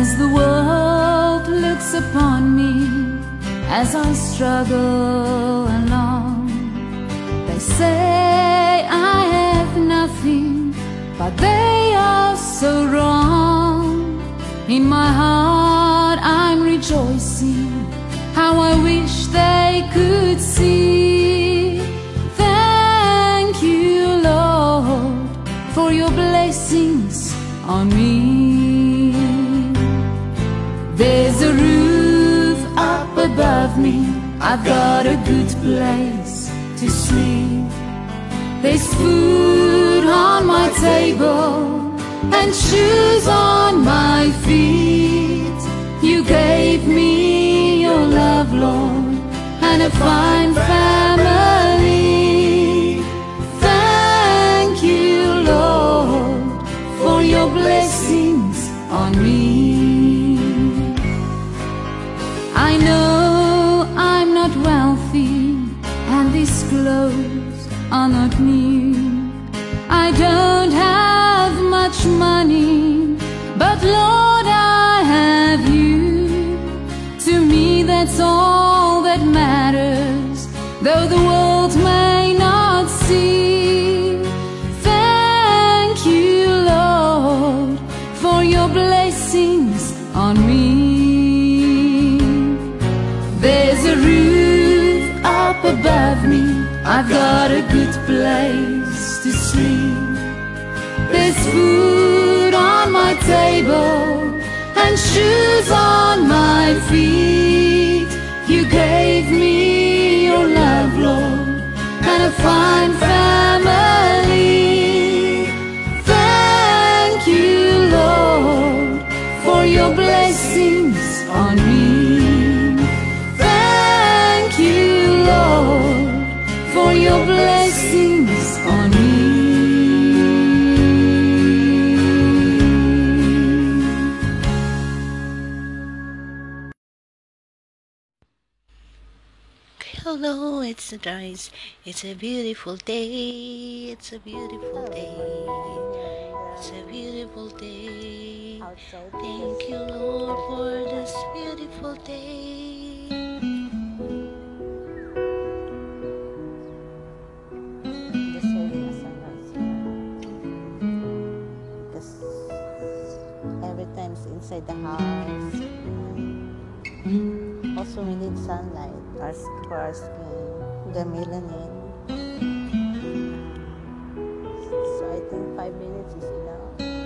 As the world looks upon me, as I struggle along, they say I have nothing, but they are so wrong. In my heart I'm rejoicing, how I wish they could see. Thank you, Lord, for your blessings on me. There's a roof up above me, I've got a good place to sleep. There's food on my table and shoes on my feet. You gave me your love, Lord, and a fine family. Thank you, Lord, for your blessings on me. I know I'm not wealthy, and these clothes are not new. I don't have much money, but Lord, I have you. To me that's all that matters, though the world may not see. Thank you, Lord, for your blessings on me. There's a roof up above me, I've got a good place to sleep. There's food on my table and shoes on my feet. You gave me your love, Lord, and a fine family. Thank you, Lord, for your blessings on me. Thank you, Lord, for your blessings on me. Hello, it's Joyce. It's a beautiful day. It's a beautiful day. It's a beautiful day. Thank you, Lord, for this beautiful day. Just having a sunrise here. Because every time it's inside the house. Also, we need sunlight for our skin, the melanin. So I think 5 minutes is enough.